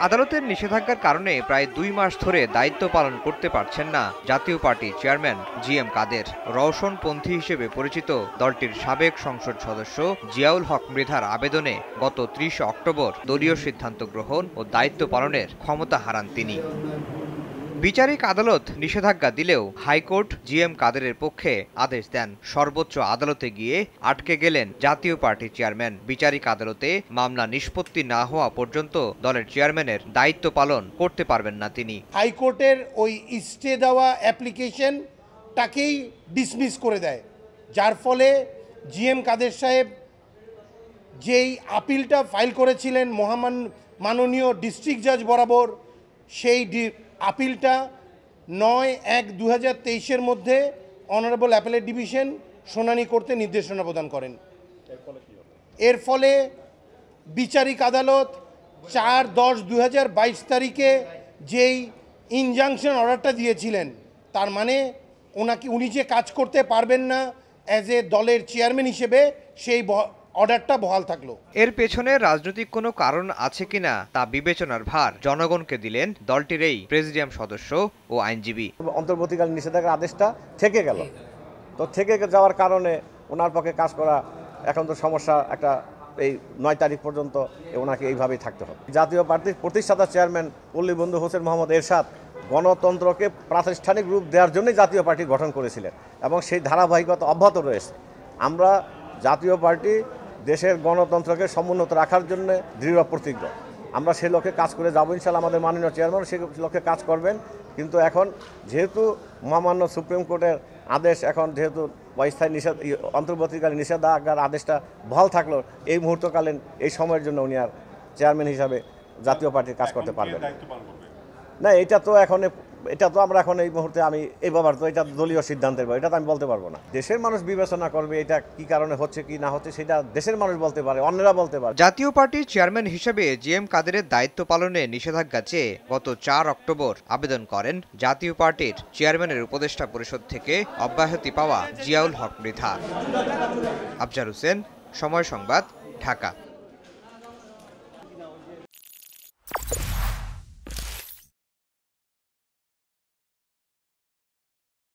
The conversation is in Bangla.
আদালতের নিষেধাজ্ঞার কারণে প্রায় ২ মাস ধরে দায়িত্ব পালন করতে পারছেন না জাতীয় পার্টির চেয়ারম্যান জিএম কাদের। রওশনপন্থী হিসেবে পরিচিত দলটির সাবেক সংসদ সদস্য জিয়াউল হক মৃধার আবেদনে গত ৩০ অক্টোবর দলীয় সিদ্ধান্ত গ্রহণ ও দায়িত্ব পালনের ক্ষমতা হারান তিনি। বিচারিক আদালত নিষেধাজ্ঞা দিলেও হাইকোর্ট জিএম কাদেরের পক্ষে আদেশ দেন। সর্বোচ্চ আদালতে গিয়ে আটকে গেলেন জাতীয় পার্টির চেয়ারম্যান। বিচারিক আদালতে মামলা নিষ্পত্তি না হওয়া পর্যন্ত দলের চেয়ারম্যানের দায়িত্ব পালন করতে পারবেন না তিনি। হাইকোর্টের ওই স্টে দেওয়া অ্যাপ্লিকেশনটাকেই ডিসমিস করে দেয়, যার ফলে জিএম কাদের সাহেব যেই আপিলটা ফাইল করেছিলেন মাননীয় ডিস্ট্রিক্ট জাজ বরাবর, সেই আপিলটা ৯/১/২০২৩-এর মধ্যে অনারেবল অ্যাপেলেট ডিভিশন শুনানি করতে নির্দেশনা প্রদান করেন। এর ফলে বিচারিক আদালত ৪/১০/২০২২ তারিখে যেই ইনজাংশন অর্ডারটা দিয়েছিলেন, তার মানে উনি যে কাজ করতে পারবেন না অ্যাজ এ দলের চেয়ারম্যান হিসেবে, সেই অর্ডারটা বহাল থাকলো। এর পেছনে রাজনৈতিক কোনো কারণ আছে কিনা তা বিবেচনার ভার জনগণকে দিলেন দলটির এই প্রেসিডিয়াম সদস্য ও আইনজীবী। অন্তর্বর্তীকালীন নিষেধাজ্ঞার আদেশটা থেকে গেল, তো থেকে যাওয়ার কারণে ওনার পক্ষে কাজ করা এখন তো সমস্যা। একটা এই ৯ তারিখ পর্যন্ত ওনাকে এইভাবেই থাকতে হবে। জাতীয় পার্টির প্রতিষ্ঠাতা চেয়ারম্যান পল্লী বন্ধু হোসেন মোহাম্মদ এরশাদ গণতন্ত্রকে প্রাতিষ্ঠানিক রূপ দেওয়ার জন্যই জাতীয় পার্টি গঠন করেছিলেন এবং সেই ধারাবাহিকতা অব্যাহত রয়েছে। আমরা জাতীয় পার্টি দেশের গণতন্ত্রকে সমুন্নত রাখার জন্য দৃঢ় প্রতিজ্ঞ। আমরা সেই লক্ষ্যে কাজ করে যাবো ইনশাআল্লাহ। আমাদের মাননীয় চেয়ারম্যান সেই লক্ষ্যে কাজ করবেন। কিন্তু এখন যেহেতু মহামান্য সুপ্রিম কোর্টের আদেশ, এখন যেহেতু অস্থায়ী অন্তর্বর্তীকালীন নিষেধাজ্ঞার আদেশটা বহাল থাকলো, এই মুহূর্তকালীন এই সময়ের জন্য উনি আর চেয়ারম্যান হিসাবে জাতীয় পার্টির কাজ করতে পারবেন না। এটা তো আমরা এখন এই মুহূর্তে আমি এই ব্যাপার তো এটা দলীয় সিদ্ধান্তের ব্যাপার, এটা তো আমি বলতে পারবো না। দেশের মানুষ বিবেচনা করবে এটা কি কারণে হচ্ছে কি না হচ্ছে, সেটা দেশের মানুষ বলতে পারে, অন্যরা বলতে পারে। জাতীয় পার্টির চেয়ারম্যান হিসেবে জিএম কাদেরের দায়িত্ব পালনে নিষেধাজ্ঞা চেয়ে গত ৪ অক্টোবর আবেদন করেন জাতীয় পার্টির চেয়ারম্যানের উপদেষ্টা পরিষদ থেকে অব্যাহতি পাওয়া জিয়াউল হক মৃধা। আফজার হোসেন, সময় সংবাদ, ঢাকা।